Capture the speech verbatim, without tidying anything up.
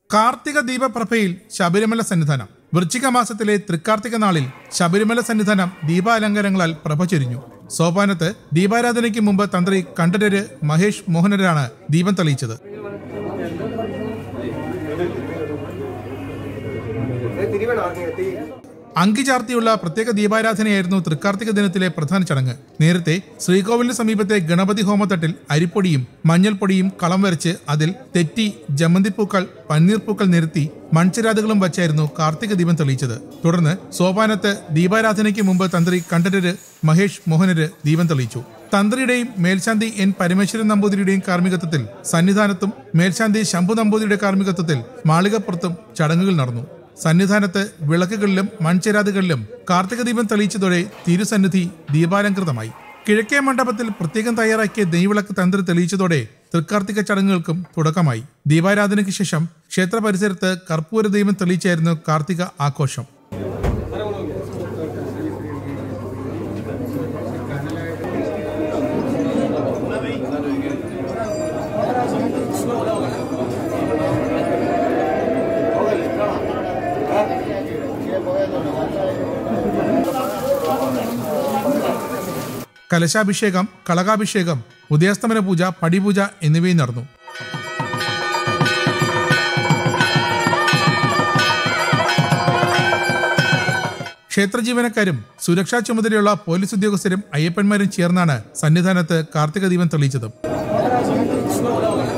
കാർത്തിക ദീപപ്രഭയിൽ ശബരിമല സന്നിധാനം. വൃശ്ചിക മാസത്തിലെ തൃക്കാർത്തിക നാളിൽ ശബരിമല സന്നിധാനം ദീപാലങ്കാരങ്ങളാൽ പ്രഭ ചൊരിഞ്ഞു. സോപാനത്ത് ദീപാരാധനയ്ക്ക് മുമ്പ് തന്ത്രി കണ്ഠരര് മഹേഷ് മോഹനരാണ് ദീപം തെളിയിച്ചത്. അങ്കിചാർത്തിയുള്ള പ്രത്യേക ദീപാരാധനയായിരുന്നു തൃക്കാർത്തിക ദിനത്തിലെ പ്രധാന ചടങ്ങ്. നേരത്തെ ശ്രീകോവിലിന് സമീപത്തെ ഗണപതി ഹോമത്തട്ടിൽ അരിപ്പൊടിയും മഞ്ഞൾപ്പൊടിയും കളം വരച്ച് അതിൽ തെറ്റി, ജമന്തിപ്പൂക്കൾ, പന്നീർപ്പൂക്കൾ നിരത്തി മൺചിരാതുകളും വച്ചായിരുന്നു കാർത്തിക ദീപം തെളിയിച്ചത്. തുടർന്ന് സോപാനത്ത് ദീപാരാധനയ്ക്ക് മുമ്പ് തന്ത്രി കണ്ഠരര് മഹേഷ് മോഹനര് ദീപം തെളിയിച്ചു. തന്ത്രിയുടെയും മേൽശാന്തി എൻ പരമേശ്വരൻ നമ്പൂതിരിയുടെയും കാർമ്മികത്വത്തിൽ സന്നിധാനത്തും മേൽശാന്തി ശംഭു നമ്പൂതിരിയുടെ കാർമ്മികത്വത്തിൽ മാളികപ്പുറത്തും ചടങ്ങുകൾ നടന്നു. സന്നിധാനത്ത് വിളക്കുകളിലും മൺചെരാതുകളിലും കാർത്തിക ദീപം തെളിയിച്ചതോടെ തിരുസന്നിധി ദീപാലങ്കൃതമായി. കിഴക്കേ മണ്ഡപത്തിൽ പ്രത്യേകം തയ്യാറാക്കിയ നെയ്വിളക്ക് തന്ത്രി തെളിയിച്ചതോടെ തൃക്കാർത്തിക ചടങ്ങുകൾക്കും തുടക്കമായി. ദീപാരാധനയ്ക്ക് ശേഷം ക്ഷേത്ര പരിസരത്ത് കർപ്പൂര ദീപം തെളിയിച്ചായിരുന്നു കാർത്തിക ആഘോഷം. കലശാഭിഷേകം, കളകാഭിഷേകം, ഉദയാസ്തമന പൂജ, പടിപൂജ എന്നിവയും നടന്നു. ക്ഷേത്ര ജീവനക്കാരും സുരക്ഷാ ചുമതലയുള്ള പോലീസ് ഉദ്യോഗസ്ഥരും അയ്യപ്പന്മാരും ചേർന്നാണ് സന്നിധാനത്ത് കാർത്തിക ദീപം തെളിയിച്ചത്.